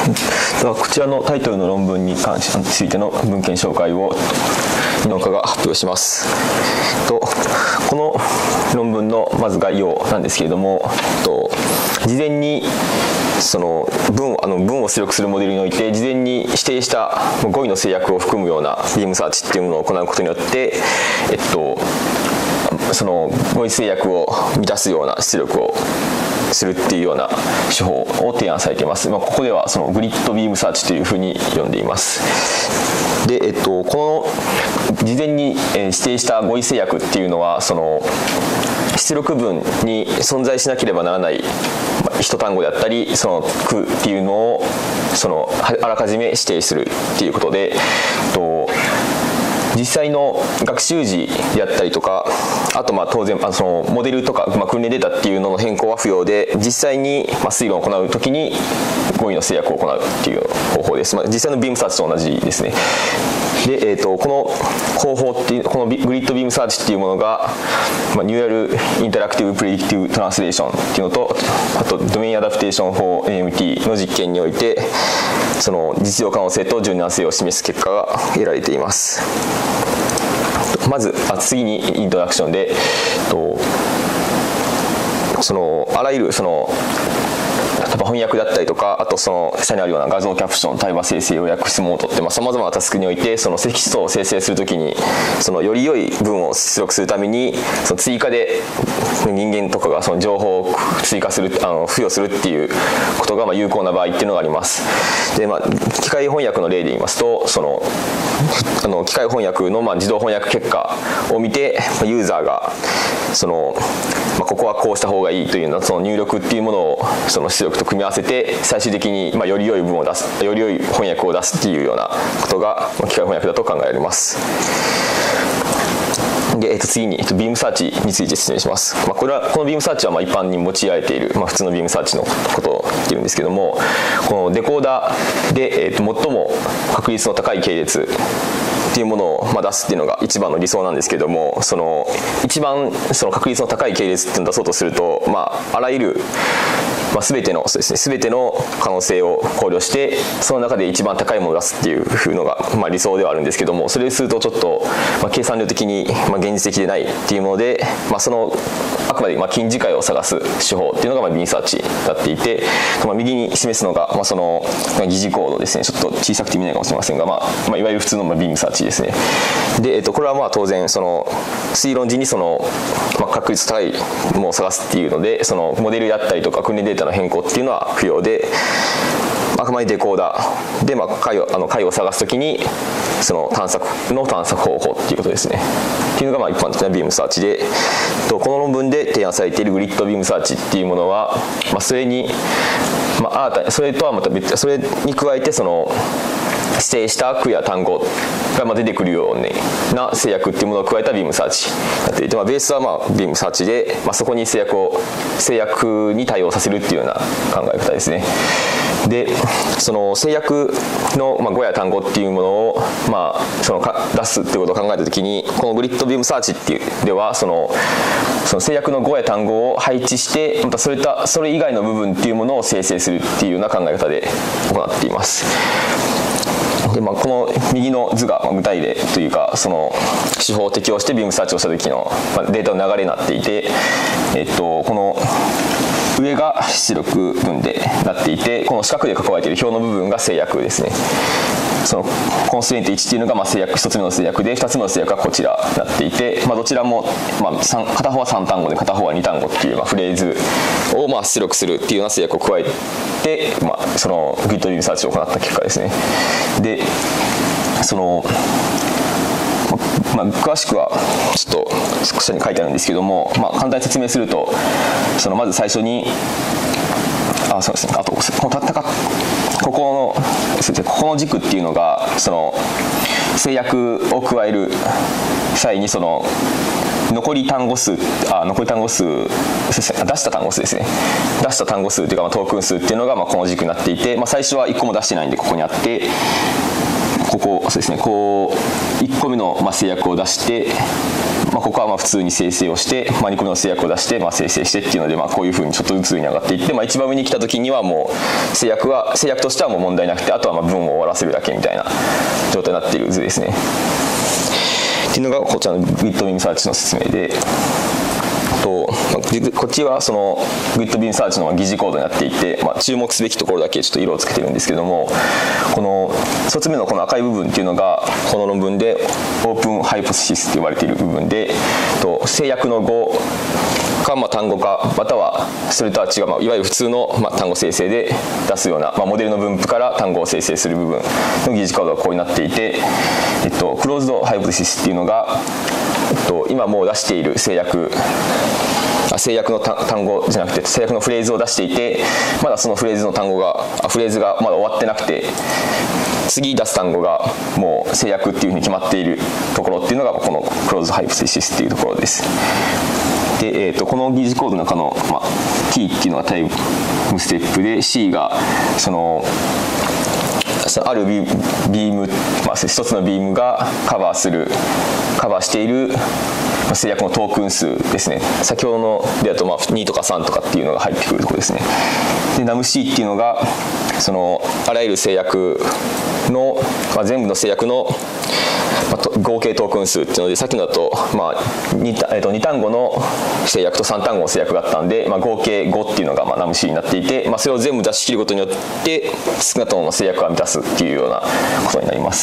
ではこちらのタイトルの論文に関しついての文献紹介を農家が発表します。この論文のまず概要なんですけれども、事前にその文を出力するモデルにおいて事前に指定した語彙の制約を含むようなビームサーチっていうものを行うことによって、その語彙制約を満たすような出力をするっていうような手法を提案されています。ここではそのグリッドビームサーチというふうに呼んでいます。で、この事前に指定した語彙制約っていうのはその出力文に存在しなければならない一単語であったりその句っていうのをあらかじめ指定するっていうことで、実際の学習時であったりとか、あと当然そのモデルとか、訓練データっていうのの変更は不要で、実際に推論を行うときに語彙の制約を行うっていう方法です。実際のビームサーチと同じですね。で、この方法っていうこのグリッドビームサーチっていうものが、ニューラルインタラクティブプレディクティブトランスレーションっていうのと、あとドメインアダプテーション for NMT の実験においてその実用可能性と柔軟性を示す結果が得られています。まず次にイントロダクションで、あらゆる翻訳だったりとか、あと下にあるような画像キャプション、対話生成、要約、質問を取ってさまざまなタスクにおいてそのテキストを生成するときにより良い文を出力するために追加で人間とかが情報を追加する付与するっていうことが有効な場合っていうのがあります。で、機械翻訳の例で言いますと機械翻訳の自動翻訳結果を見てユーザーがここはこうした方がいいというような入力っていうものを出力と組み合わせて最終的により良い文を出す、より良い翻訳を出すっていうようなことが機械翻訳だと考えられます。で、次にビームサーチについて説明します。このビームサーチは一般に用いられている、普通のビームサーチのことを言っているんですけども、このデコーダーで、最も確率の高い系列っていうものを出すっていうのが一番の理想なんですけども、一番確率の高い系列っていうのを出そうとすると、あらゆる全ての可能性を考慮してその中で一番高いものを出すっていうのが理想ではあるんですけども、それをするとちょっと計算量的に現実的でないっていうもので、あくまで近似解を探す手法っていうのがビームサーチになっていて、右に示すのが疑似コードですね。ちょっと小さくて見えないかもしれませんが、いわゆる普通のビームサーチですね。で、これは当然推論時に確率高いものを探すっていうのでモデルであったりとか訓練データの変更っていうのは不要で、あくまでデコーダーで解を探すときに探索方法っていうことですね。っていうのが一般的なビームサーチで、この論文で提案されているグリッドビームサーチっていうものは、それにそれとはまた別、それに加えて指定した句や単語が出てくるような制約っていうものを加えたビームサーチになっていて、ベースはビームサーチで、そこに制約に対応させるっていうような考え方ですね。で、制約の語や単語っていうものを出すっていうことを考えたときに、このグリッドビームサーチっていうではその制約の語や単語を配置してまたそれ以外の部分っていうものを生成するっていうような考え方で行っています。で、この右の図が具体例というか手法を適用してビームサーチをした時のデータの流れになっていて、この上が出力分でなっていて、この四角で囲われている表の部分が制約ですね。コンストレント1っていうのが制約、1つ目の制約で2つ目の制約がこちらになっていて、どちらも、片方は3単語で片方は2単語っていうフレーズを出力するっていうような制約を加えて、グリッドビームサーチを行った結果ですね。で、詳しくはちょっと下に書いてあるんですけども、簡単に説明するとまず最初にそうですね、あとここの軸っていうのが制約を加える際に残り単語数出した単語数ですね。出した単語数というかトークン数っていうのがこの軸になっていて、最初は1個も出してないんでここにあって、 そうですね、こう1個目の制約を出して、ここは普通に生成をして、2個目の制約を出して、生成してっていうので、こういうふうにちょっとずつ上に上がっていって、一番上に来た時にはもう制約としてはもう問題なくて、あとは文を終わらせるだけみたいな状態になっている図ですね。っていうのがこちらの GridBeam Search の説明で、こっちはその GridBeam Search の疑似コードになっていて、注目すべきところだけちょっと色をつけてるんですけども、この1つ目のこの赤い部分っていうのがこの論文でオープンハイポテシスと呼ばれている部分で、制約の語か単語かまたはそれとは違う、いわゆる普通の単語生成で出すような、モデルの分布から単語を生成する部分の疑似コードがこうになっていて、クローズドハイポテシスっていうのが、今もう出している制約の単語じゃなくて制約のフレーズを出していて、まだそのフレーズがまだ終わってなくて、次出す単語がもう制約っていうふうに決まっているところっていうのがこのクローズドハイポテシスっていうところです。で、この疑似コードの中の、T っていうのがタイムステップで、 C がそのあるビーム、一つのビームがカバーしている制約のトークン数ですね。先ほどのでだと2とか3とかっていうのが入ってくるところですね。で num-c っていうのがそのあらゆる制約の、全部の制約の合計トークン数っていうので、さっきのだと、2単語の制約と3単語の制約があったんで、合計5っていうのがnum-c になっていて、それを全部出し切ることによって少なくとも制約は満たすっていうようなことになります。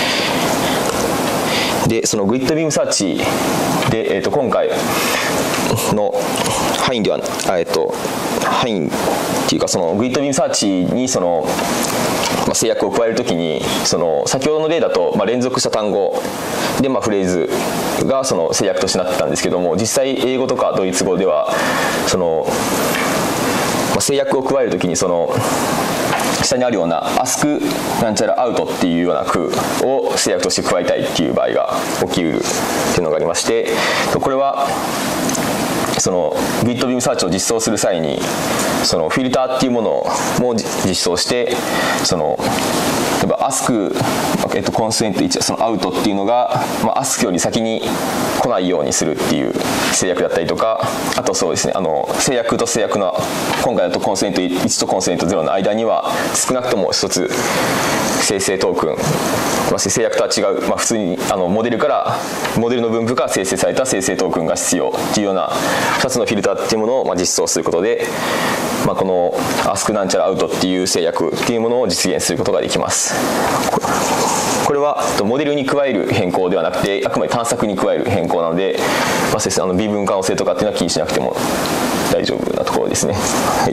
でその GridBeam Search で、今回の範囲では範囲っていうか、その GridBeam Search にその制約を加えるときに、その先ほどの例だと連続した単語でフレーズがその制約としてなってたんですけども、実際英語とかドイツ語ではその制約を加えるときに、その下にあるような ask なんちゃら out っていうような句を制約として加えたいっていう場合が起きうるっていうのがありまして、これはその GridBeam Search を実装する際にそのフィルターっていうものも実装して、その例えば ask、コンスエント1、その out っていうのが、ask より先に来ないようにするっていう制約だったりとか、あとそうですね、制約と制約の今回だとコンスエント1とコンスエント0の間には少なくとも一つ生成トークン、制約とは違う、普通にモデルの分布から生成された生成トークンが必要っていうような2つのフィルターっていうものを実装することで、この ask なんちゃら out っていう制約っていうものを実現することができます。これはモデルに加える変更ではなくて、あくまで探索に加える変更なので、微分可能性とかっていうのは気にしなくても大丈夫なところですね。はい。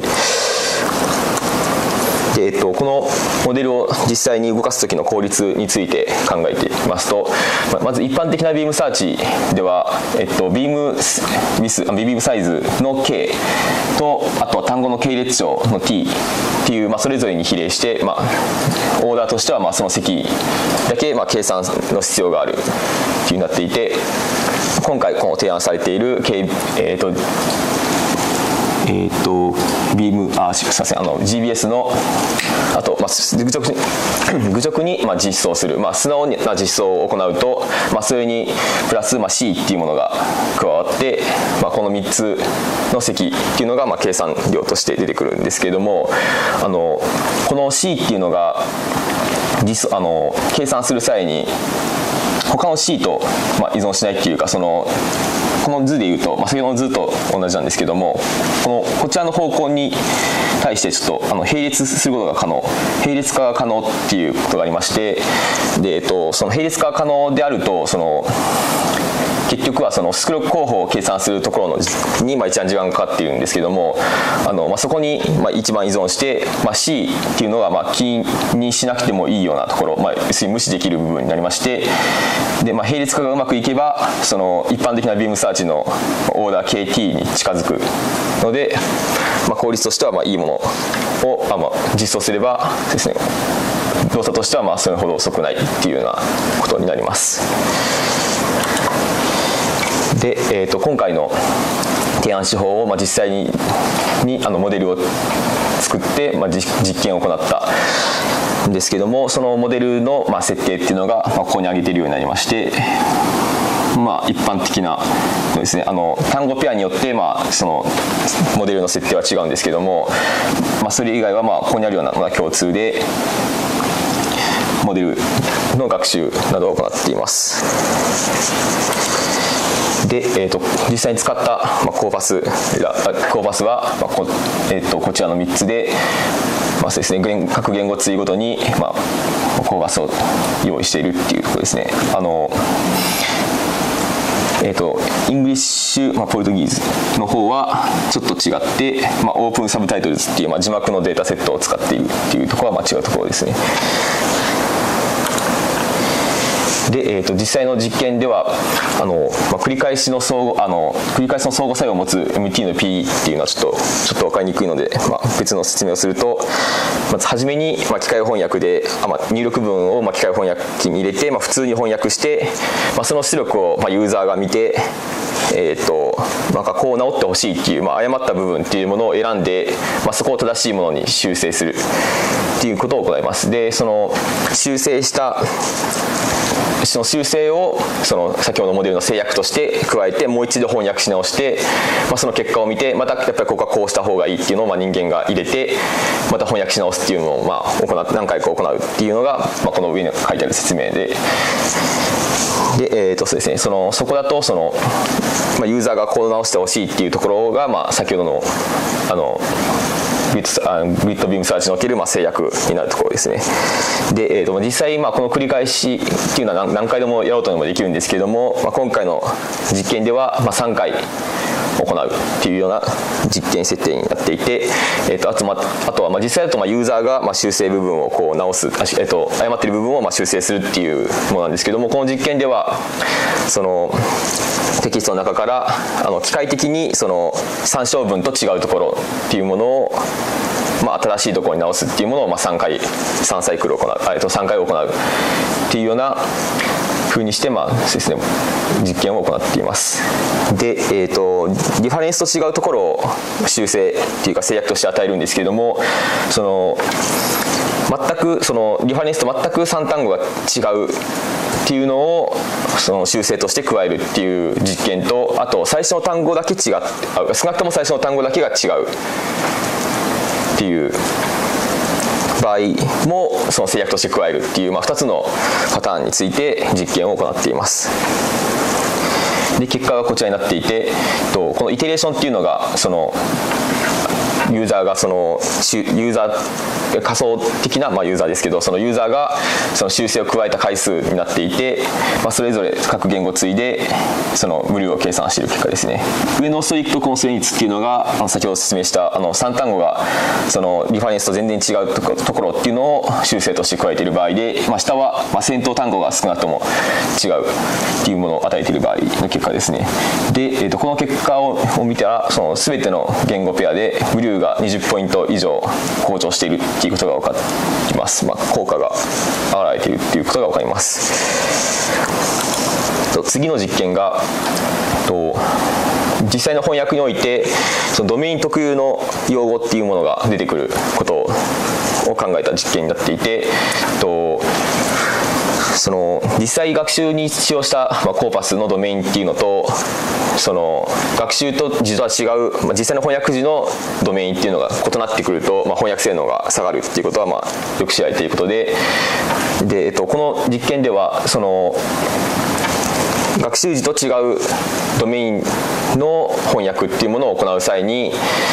でこのモデルを実際に動かす時の効率について考えていきますと、まず一般的なビームサーチでは、ビームサイズの K と、あとは単語の系列長の T っていう、それぞれに比例して、オーダーとしてはその積だけ計算の必要があるというふうになっていて、今回この提案されているビームすみませんGBS のあと、愚直に実装する、素直な実装を行うと、それにプラス、C っていうものが加わって、この3つの積っていうのが計算量として出てくるんですけれども、この C っていうのが計算する際に他の C と依存しないっていうか、この図でいうと、先ほどの図と同じなんですけども、こちらの方向に対してちょっと並列することが可能、並列化が可能っていうことがありまして、で、その並列化が可能であると、結局はその出力候補を計算するところに一番時間がかかっているんですけども、そこに一番依存して、C っていうのが気にしなくてもいいようなところ、要するに無視できる部分になりまして、で、並列化がうまくいけばその一般的なビームサーチのオーダー KT に近づくので、効率としてはいいものを実装すればですね、動作としてはそれほど遅くないっていうようなことになります。で、今回の提案手法を実際にモデルを作って実験を行ったんですけども、そのモデルの設定っていうのがここに挙げているようになりまして、一般的なのですね、単語ペアによってそのモデルの設定は違うんですけども、それ以外はここにあるようなのが共通でモデルの学習などを行っています。で、実際に使ったコーパスはこちらの3つで、そうですね、各言語ツイごとにコーパスを用意しているっていうところですね。イングリッシュ、ポルトギーズの方はちょっと違って、オープンサブタイトルズっていう、字幕のデータセットを使っているっていうところは違うところですね。で、実際の実験では繰り返しの相互作用を持つ MT の P っていうのはちょっと分かりにくいので、別の説明をすると、まず初めに機械翻訳で入力文を機械翻訳機に入れて、普通に翻訳して、その出力をユーザーが見て、こう直ってほしいっていう、誤った部分っていうものを選んで、そこを正しいものに修正するっていうことを行います。で、その修正を先ほどのモデルの制約として加えてもう一度翻訳し直して、その結果を見てまたやっぱりここはこうした方がいいっていうのを人間が入れてまた翻訳し直すっていうのを何回か行うっていうのが、この上に書いてある説明で。で、そうですね、そこだとユーザーがこう直してほしいっていうところが、先ほどのグリッドビームサーチにおける制約になるところですね。で、実際この繰り返しっていうのは何回でもやろうともできるんですけれども、今回の実験では3回行うっていうような実験設定になっていて、あとは実際だとユーザーが修正部分をこう直す、誤っている部分を修正するっていうものなんですけども、この実験ではそのテキストの中から機械的にその参照文と違うところっていうものを新しいところに直すっていうものを3回3サイクル行う、3回行うっていうような風にしてですね、実験を行っています。で、リファレンスと違うところを修正っていうか制約として与えるんですけれども、リファレンスと全く3単語が違うっていうのを修正として加えるっていう実験と、あと最初の単語だけ少なくとも最初の単語だけが違うっていう場合もその制約として加えるっていう、2つのパターンについて実験を行っています。で、結果がこちらになっていて、このイテレーションっていうのがユーザーが仮想的なユーザーですけど、そのユーザーがその修正を加えた回数になっていて、それぞれ各言語対でその無料を計算している結果ですね。上のストリクトコンストレインツっていうのが先ほど説明した3単語がそのリファレンスと全然違うところっていうのを修正として加えている場合で、下は先頭単語が少なくとも違うっていうものを与えている場合の結果ですね。で、この結果を見たら全ての言語ペアで無料が20ポイント以上向上しているっていうことが分かります。効果が現れているっていうことが分かります。次の実験が実際の翻訳においてそのドメイン特有の用語っていうものが出てくることを考えた実験になっていて、実際学習に使用したコーパスのドメインっていうのと学習と実は違う実際の翻訳時のドメインっていうのが異なってくると、翻訳性能が下がるっていうことはよく知られていることで、この実験では学習時と違うドメインの翻訳っていうものを行う際に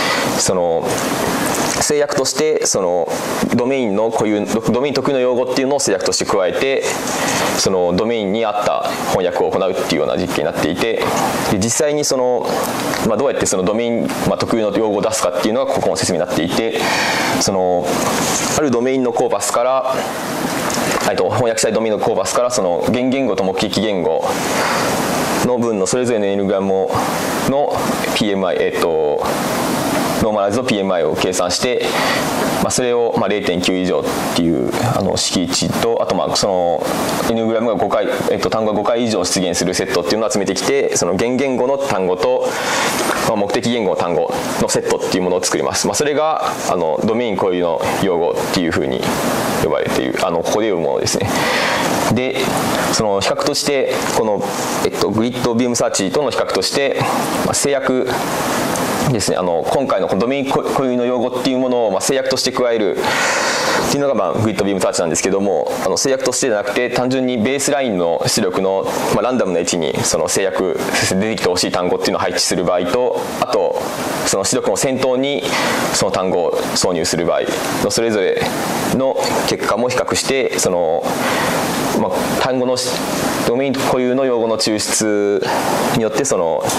制約としてドメイン特有の用語っていうのを制約として加えてドメインに合った翻訳を行うっていうような実験になっていて、で実際にどうやってドメイン、特有の用語を出すかっていうのがここの説明になっていて、あるドメインのコーパスから翻訳したいドメインのコーパスから原言語と目撃言語の文のそれぞれの N グラムの PMI、 ノーマライズド PMI を計算して、それを0.9 以上っていう式値と、あとその N グラムが5回、単語が5回以上出現するセットっていうのを集めてきて、その原言語の単語と、目的言語の単語のセットっていうものを作ります。それがドメイン固有の用語っていうふうに呼ばれている、ここで呼ぶものですね。でその比較としてこの、グリッドビームサーチとの比較として、制約ですね、今回のドメイン固有の用語っていうものを制約として加えるっていうのがグリッドビームサーチなんですけども、制約としてじゃなくて単純にベースラインの出力の、ランダムな位置にその制約出てきてほしい単語っていうのを配置する場合と、あとその出力の先頭にその単語を挿入する場合のそれぞれの結果も比較して、その単語のドメイン固有の用語の抽出によって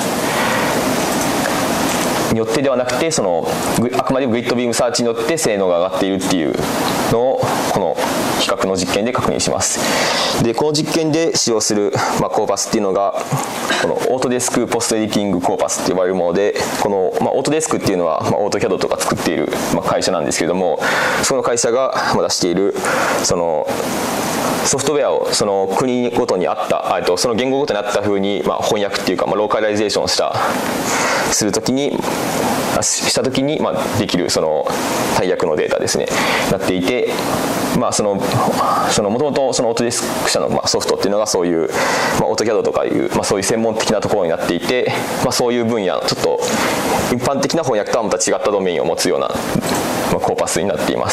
ではなくて、あくまでもグリッドビームサーチによって性能が上がっているっていうのをこの比較の実験で確認します。でこの実験で使用する、コーパスっていうのがこのオートデスクポストエディティングコーパスって呼ばれるもので、この、オートデスクっていうのは、オートキャドとか作っている、会社なんですけども、その会社が出しているそのソフトウェアをその国ごとに合ったその言語ごとに合った風に翻訳っていうかローカライゼーションするときにした時にできるその大役のデータですねなっていて、もともとそのオートデスク社のソフトっていうのがそういうオートキャドとかいうそういう専門的なところになっていて、そういう分野ちょっと一般的な翻訳とはまた違ったドメインを持つようなコーパスになっています。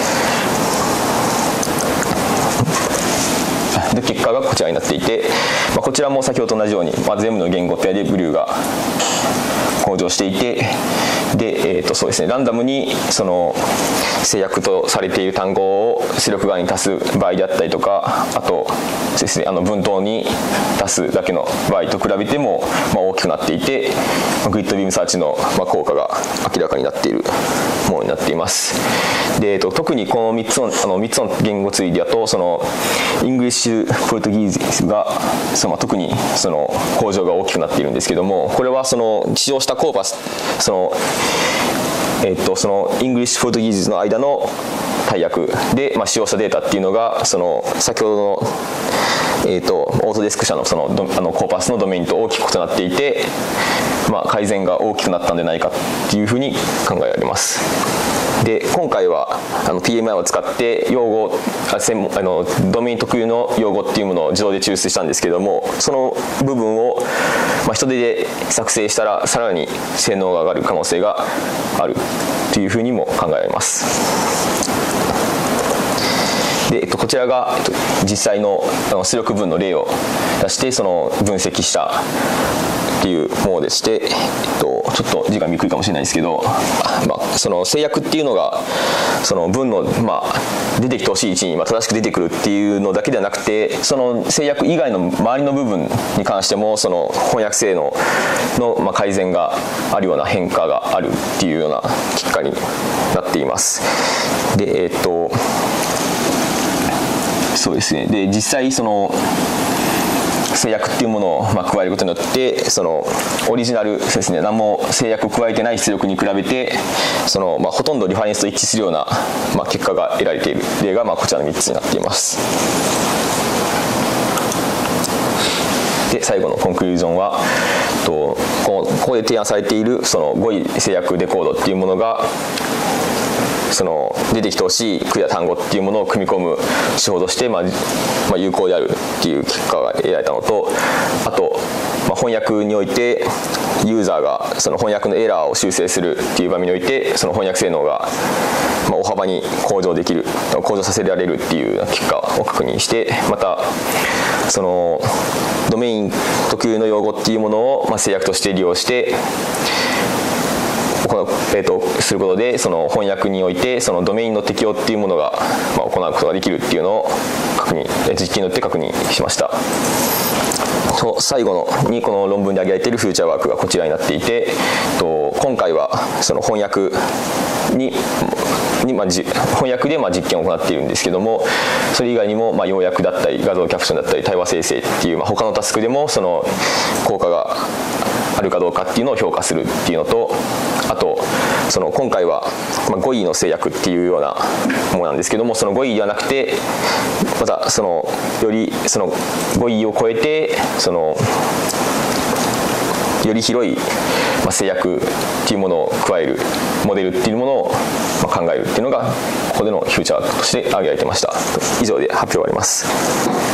で結果がこちらになっていて、こちらも先ほどと同じように、全部の言語ペアでブリューが向上していて、で、そうですね、ランダムにその制約とされている単語を出力側に足す場合であったりとか、あとですね、文頭に足すだけの場合と比べても、大きくなっていて、グリッドビームサーチの効果が明らかになっているものになっています。で、特にこの3つの言語ツイだと、そのイングリッシュポルトギーズが特にその向上が大きくなっているんですけども、これはその使用したコーパス、そのイングリッシュポルトギーズの間の大役で、使用したデータっていうのがその先ほどのオートデスク社のそのコーパスのドメインと大きく異なっていて、改善が大きくなったんじゃないかっていうふうに考えられます。で今回はPMI を使って用語ドメイン特有の用語っていうものを自動で抽出したんですけれども、その部分を人手で作成したらさらに性能が上がる可能性があるというふうにも考えられます。でこちらが実際の出力分の例を出してその分析したっていうものでして、ちょっと字が見にくいかもしれないですけど、その制約っていうのがその文の、出てきてほしい位置に正しく出てくるっていうのだけではなくて、その制約以外の周りの部分に関してもその翻訳性能の改善があるような変化があるっていうような結果になっています。でそうですね。で実際その制約っていうものを加えることによってそのオリジナルですね、何も制約を加えてない出力に比べてその、ほとんどリファレンスと一致するような、結果が得られている例が、こちらの3つになっています。で最後のコンクリュージョンはここで提案されているその語彙制約デコードっていうものがその出てきてほしい句や単語っていうものを組み込む手法として、有効であるっていう結果が得られたのと、あと、翻訳においてユーザーがその翻訳のエラーを修正するっていう場面においてその翻訳性能が大幅に向上させられるっていう結果を確認して、またそのドメイン特有の用語っていうものを制約として利用してすることでその翻訳においてそのドメインの適用っていうものが行うことができるっていうのを実験によって確認しました。最後にこの論文で挙げられているフューチャーワークがこちらになっていて、今回はその翻訳翻訳で実験を行っているんですけども、それ以外にも要約だったり画像キャプションだったり対話生成っていう他のタスクでもその効果があるかどうかっていうのを評価するっていうのと、あとその今回は語彙の制約っていうようなものなんですけども、その語彙ではなくてまたそのよりその語彙を超えてそのより広い制約っていうものを加えるモデルっていうものを考えるっていうのがここでのフューチャーとして挙げられてました。以上で発表終わります。